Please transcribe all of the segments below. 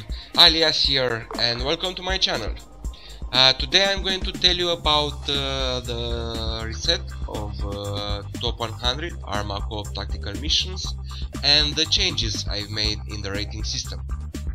Alias here, and welcome to my channel. Today I'm going to tell you about the reset of Top 100 ARMA co-op tactical missions and the changes I've made in the rating system.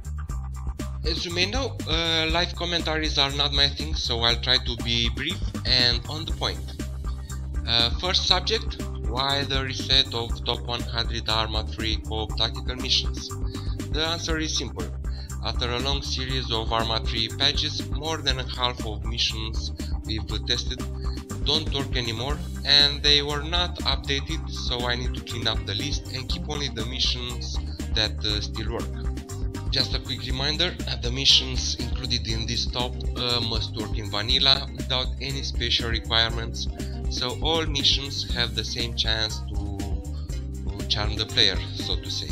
As you may know, live commentaries are not my thing, so I'll try to be brief and on the point. First subject: why the reset of Top 100 ARMA 3 co-op tactical missions? The answer is simple. After a long series of ARMA 3 patches, more than half of missions we've tested don't work anymore, and they were not updated, so I need to clean up the list and keep only the missions that still work. Just a quick reminder, the missions included in this top must work in vanilla without any special requirements, so all missions have the same chance to charm the player, so to say.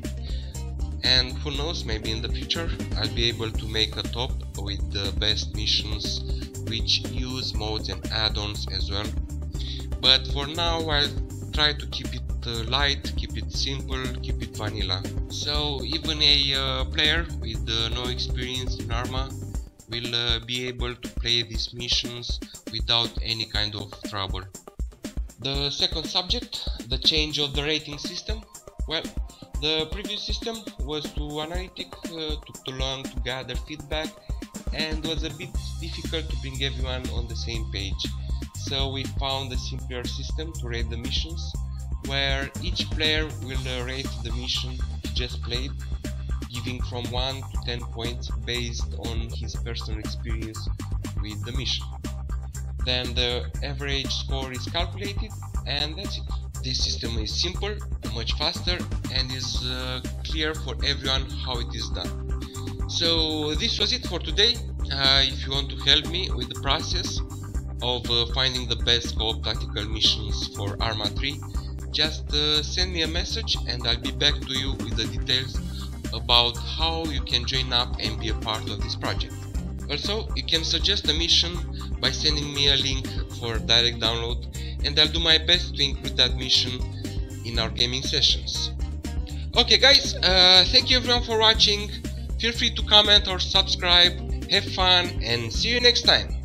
And who knows, maybe in the future I'll be able to make a top with the best missions which use modes and add-ons as well. But for now I'll try to keep it light, keep it simple, keep it vanilla. So even a player with no experience in ARMA will be able to play these missions without any kind of trouble. The second subject, the change of the rating system. Well, the previous system was too analytic, took too long to gather feedback, and was a bit difficult to bring everyone on the same page. So we found a simpler system to rate the missions, where each player will rate the mission he just played, giving from 1 to 10 points based on his personal experience with the mission. Then the average score is calculated, and that's it. This system is simple, much faster, and is clear for everyone how it is done. So this was it for today. If you want to help me with the process of finding the best co-op tactical missions for ARMA 3, just send me a message and I'll be back to you with the details about how you can join up and be a part of this project. Also, you can suggest a mission by sending me a link for direct download, and I'll do my best to include that mission in our gaming sessions. Okay guys, thank you everyone for watching. Feel free to comment or subscribe. Have fun and see you next time.